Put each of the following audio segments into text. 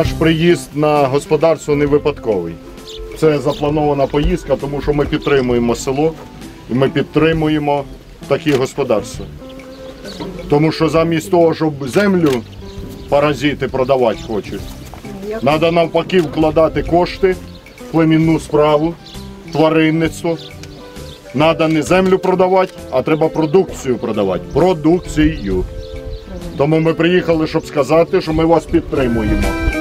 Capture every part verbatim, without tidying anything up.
Наш приїзд на господарство не випадковий. Це запланована поїздка, тому що ми підтримуємо село і ми підтримуємо такі господарства. Тому що замість того, щоб землю паразити продавати хочуть, треба навпаки вкладати кошти в племінну справу, тваринництво. Треба не землю продавати, а треба продукцію продавати. Продукцію. Тому ми приїхали, щоб сказати, що ми вас підтримуємо.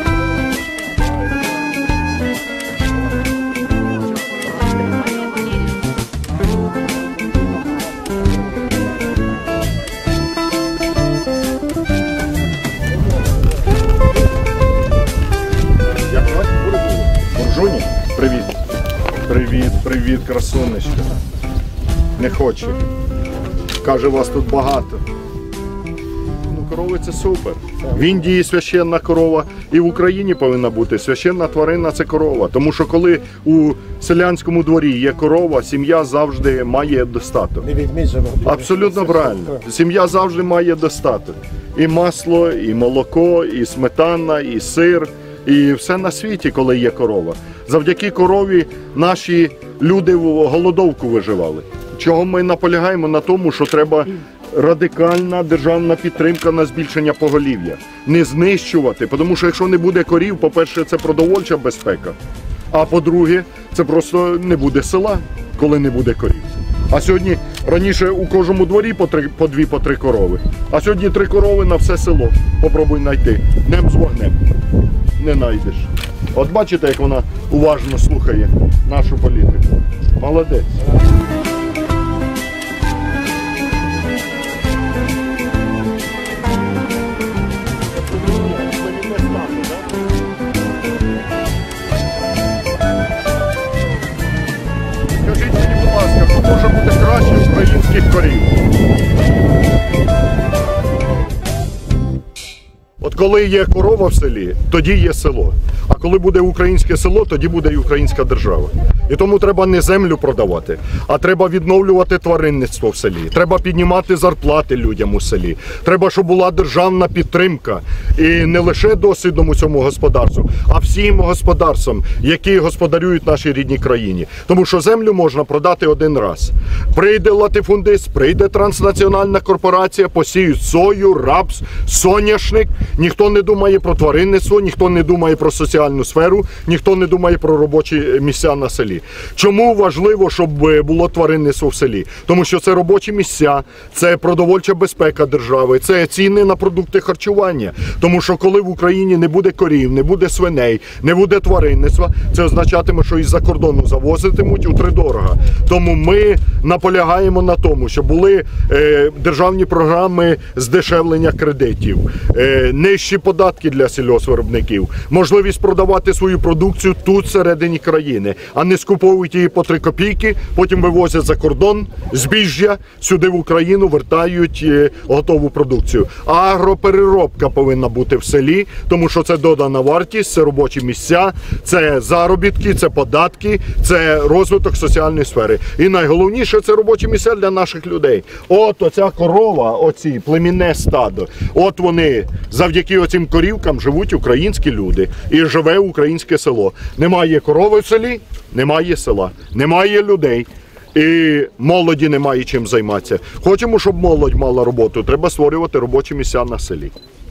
Як звати? Буржуні? Привіт. Привіт, привіт, красунечка. Не хоче. Каже, вас тут багато. Ну, корови – це супер. В Індії священна корова, і в Україні повинна бути священна тварина – це корова. Тому що коли у селянському дворі є корова, сім'я завжди має достаток. Абсолютно правильно. Сім'я завжди має достаток. І масло, і молоко, і сметана, і сир, і все на світі, коли є корова. Завдяки корові наші люди в голодовку виживали. Чого ми наполягаємо на тому, що треба радикальна державна підтримка на збільшення поголів'я. Не знищувати, тому що якщо не буде корів, по-перше, це продовольча безпека, а по-друге, це просто не буде села, коли не буде корів. А сьогодні, раніше у кожному дворі по, три, по дві, по три корови, а сьогодні три корови на все село. Попробуй знайти. Днем з вогнем. Не знайдеш. От бачите, як вона уважно слухає нашу політику. Молодець. Скажіть мені, будь ласка, що може бути краще українських корів? От коли є корова в селі, тоді є село. А коли буде українське село, тоді буде і українська держава. І тому треба не землю продавати, а треба відновлювати тваринництво в селі. Треба піднімати зарплати людям у селі. Треба, щоб була державна підтримка. І не лише дослідному цьому господарству, а всім господарствам, які господарюють в нашій рідній країні. Тому що землю можна продати один раз. Прийде латифундист, прийде транснаціональна корпорація, посіють сою, рапс, соняшник. Ніхто не думає про тваринництво, ніхто не думає про соціальну сферу, ніхто не думає про робочі місця на селі. Чому важливо, щоб було тваринництво в селі? Тому що це робочі місця, це продовольча безпека держави, це ціни на продукти харчування. Тому що коли в Україні не буде корів, не буде свиней, не буде тваринництва, це означатиме, що із-за кордону завозитимуть утридорога. Тому ми наполягаємо на тому, щоб були е, державні програми здешевлення кредитів, е, нижчі податки для сільгоспвиробників, можливість продавати свою продукцію тут, всередині країни, а не скуповують її по три копійки, потім вивозять за кордон збіжжя, сюди в Україну вертають е, готову продукцію. А агропереробка повинна бути в селі, тому що це додана вартість, це робочі місця, це заробітки, це податки, це розвиток соціальної сфери. І найголовніше – це робочі місця для наших людей. От оця корова, оці племінне стадо, от вони, завдяки оцим корівкам живуть українські люди і живе українське село. Немає корови в селі, немає села, немає людей. І молоді немає чим займатися. Хочемо, щоб молодь мала роботу, треба створювати робочі місця на селі.